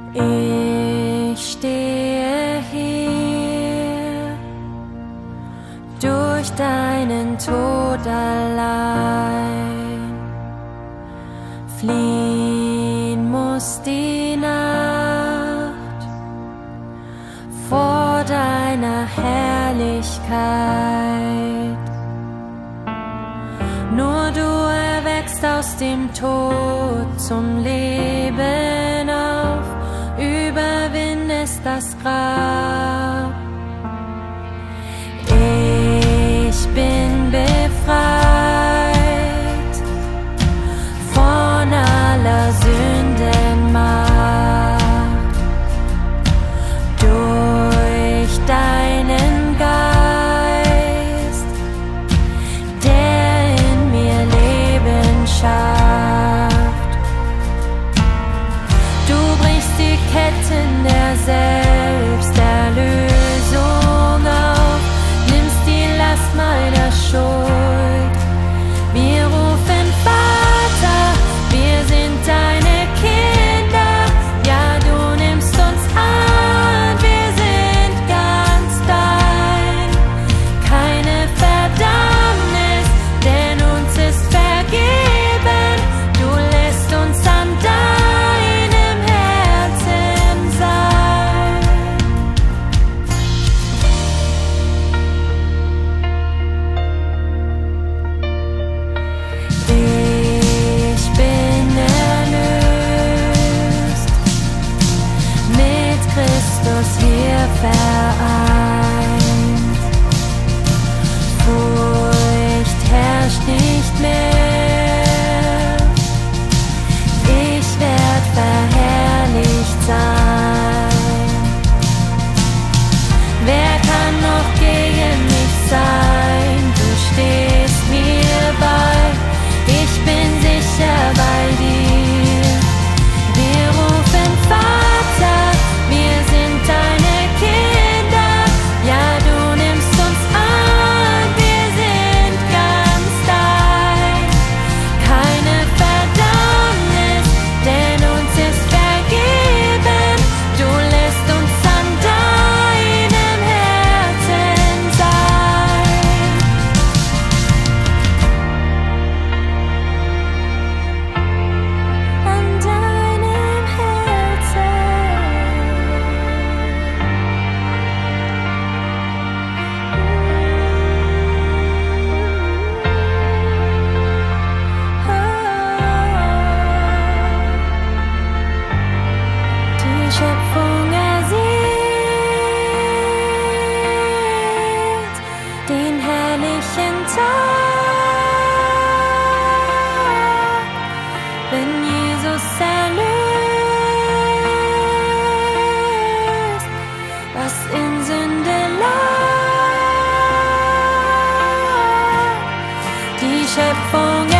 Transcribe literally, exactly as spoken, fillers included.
Ich stehe hier durch deinen Tod allein. Fliehen muss die Nacht vor deiner Herrlichkeit. Nur du erweckst aus dem Tod zum Leben auf, überwindest das Grab. Ich bin befreit von aller Sündenmacht durch deinen Geist, der in mir Leben schafft. Du brichst die Ketten der Selbsterlösung auf, nimmst die Last meiner Schuld. Wir rufen Vater, wir sind deine Kinder. Ja, du nimmst uns an, wir sind ganz dein. Keine Verdammnis, denn uns ist vergeben. Du lässt uns an deinem Herzen sein. Ich bin erlöst, mit Christus hier vereint. Furcht herrscht nicht mehr, ich werd verherrlicht sein. Wer kann noch gegen mich sein? Du stehst mir bei, ich bin sicher bei dir. Wir rufen Vater, wir sind deine Kinder. Ja, du nimmst uns an, wir sind ganz dein. Keine Verdammnis, denn uns ist vergeben. Du lässt uns an deinem Herzen sein. An deinem Herzen. Die Schöpfung ersieht den herrlichen Tag, wenn Jesus erlöst, was in Sünde lag. Die Schöpfung